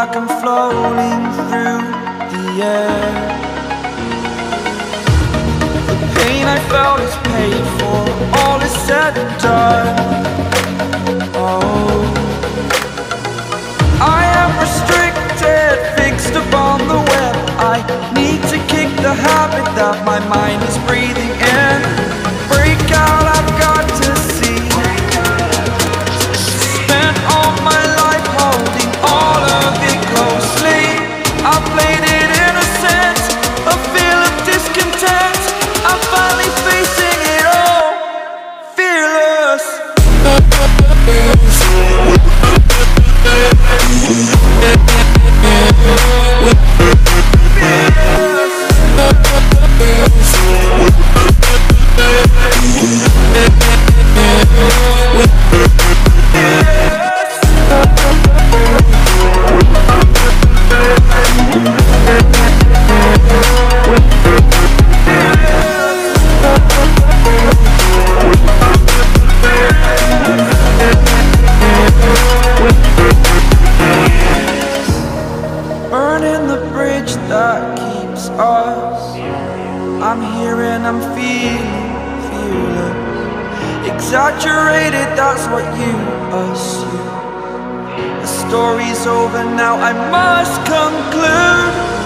like I'm floating through the air. The pain I felt is paid for, all is said and done. Oh, I am restricted, fixed upon the web. I need to kick the habit that my mind is breathing in. Break out, I've got to see. Spent all my life holding all of it closely. I played it innocent, a feel of discontent. I'm finally facing it all, fearless. Burning the bridge that keeps us. I'm here and I'm feeling fearless. Exaggerated, that's what you assume. The story's over now, I must conclude.